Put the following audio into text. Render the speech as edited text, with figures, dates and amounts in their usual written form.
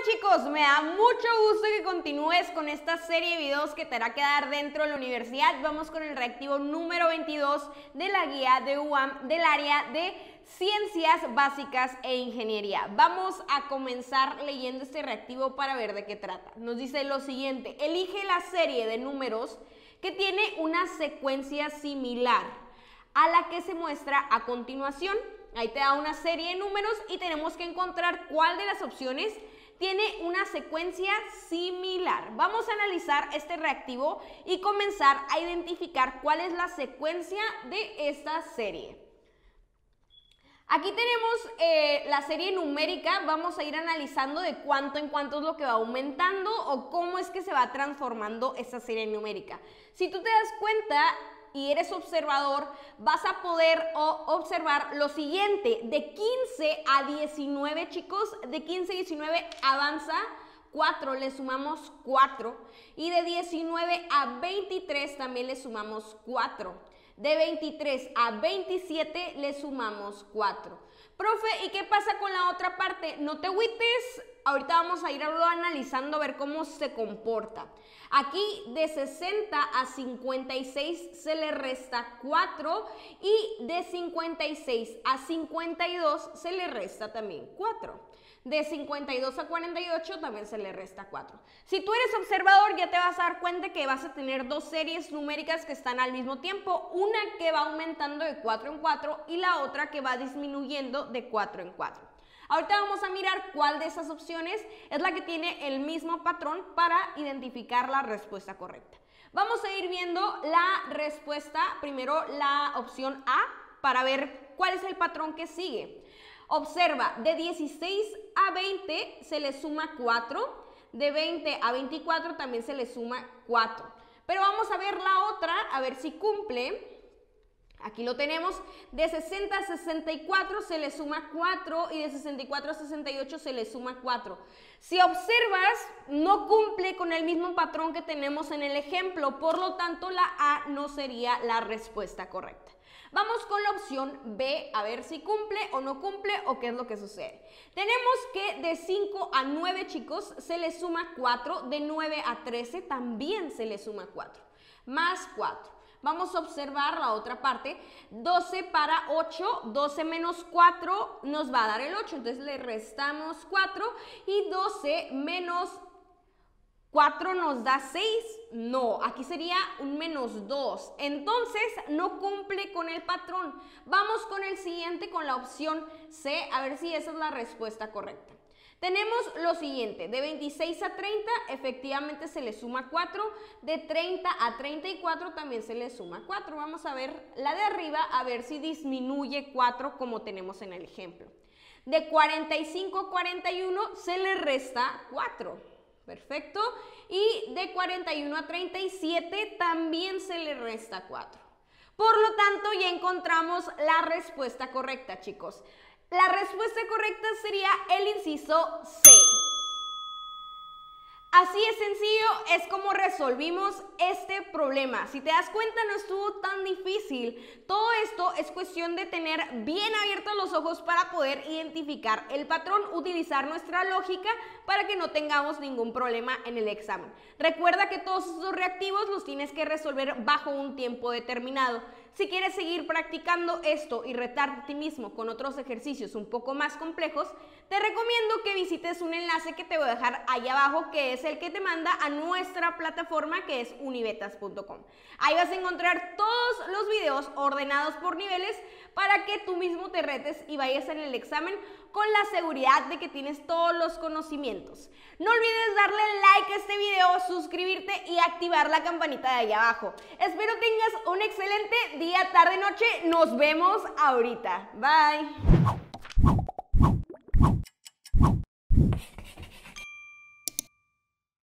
chicos, me da mucho gusto que continúes con esta serie de videos que te hará quedar dentro de la universidad. Vamos con el reactivo número 22 de la guía de UAM del área de Ciencias Básicas e Ingeniería. Vamos a comenzar leyendo este reactivo para ver de qué trata. Nos dice lo siguiente: elige la serie de números que tiene una secuencia similar a la que se muestra a continuación. Ahí te da una serie de números y tenemos que encontrar cuál de las opciones tiene una secuencia similar. Vamos a analizar este reactivo y comenzar a identificar cuál es la secuencia de esta serie. Aquí tenemos la serie numérica. Vamos a ir analizando de cuánto en cuánto es lo que va aumentando o cómo es que se va transformando esta serie numérica. Si tú te das cuenta y eres observador, vas a poder observar lo siguiente: de 15 a 19, chicos, de 15 a 19 avanza 4, le sumamos 4, y de 19 a 23 también le sumamos 4, de 23 a 27 le sumamos 4. Profe, ¿y qué pasa con la otra parte? No te agüites, ahorita vamos a ir analizando a ver cómo se comporta. Aquí de 60 a 56 se le resta 4 y de 56 a 52 se le resta también 4. De 52 a 48 también se le resta 4. Si tú eres observador, ya te vas a dar cuenta que vas a tener dos series numéricas que están al mismo tiempo, una que va aumentando de 4 en 4 y la otra que va disminuyendo de 4 en 4. Ahorita vamos a mirar cuál de esas opciones es la que tiene el mismo patrón para identificar la respuesta correcta. Vamos a ir viendo la respuesta, primero la opción A, para ver cuál es el patrón que sigue. Observa, de 16 a 20 se le suma 4, de 20 a 24 también se le suma 4. Pero vamos a ver la otra, a ver si cumple. Aquí lo tenemos, de 60 a 64 se le suma 4 y de 64 a 68 se le suma 4. Si observas, no cumple con el mismo patrón que tenemos en el ejemplo, por lo tanto la A no sería la respuesta correcta. Vamos con la opción B, a ver si cumple o no cumple o qué es lo que sucede. Tenemos que de 5 a 9, chicos, se le suma 4, de 9 a 13 también se le suma 4, más 4. Vamos a observar la otra parte, 12 para 8, 12 menos 4 nos va a dar el 8, entonces le restamos 4 y 12 menos 4 nos da 6, no, aquí sería un menos 2, entonces no cumple con el patrón. Vamos con el siguiente, con la opción C, a ver si esa es la respuesta correcta. Tenemos lo siguiente, de 26 a 30 efectivamente se le suma 4, de 30 a 34 también se le suma 4. Vamos a ver la de arriba, a ver si disminuye 4 como tenemos en el ejemplo. De 45 a 41 se le resta 4, perfecto, y de 41 a 37 también se le resta 4. Por lo tanto, ya encontramos la respuesta correcta, chicos. La respuesta correcta sería el inciso C. Así de sencillo es como resolvimos este problema. Si te das cuenta, no estuvo tan difícil. Todo esto es cuestión de tener bien abiertos los ojos para poder identificar el patrón, utilizar nuestra lógica para que no tengamos ningún problema en el examen. Recuerda que todos estos reactivos los tienes que resolver bajo un tiempo determinado. Si quieres seguir practicando esto y retarte a ti mismo con otros ejercicios un poco más complejos, te recomiendo que visites un enlace que te voy a dejar ahí abajo, que es el que te manda a nuestra plataforma, que es univetas.com. Ahí vas a encontrar todos los videos ordenados por niveles para que tú mismo te retes y vayas en el examen con la seguridad de que tienes todos los conocimientos. No olvides darle like a este video, suscribirte y activar la campanita de ahí abajo. Espero tengas un excelente día, tarde, noche. Nos vemos ahorita. Bye.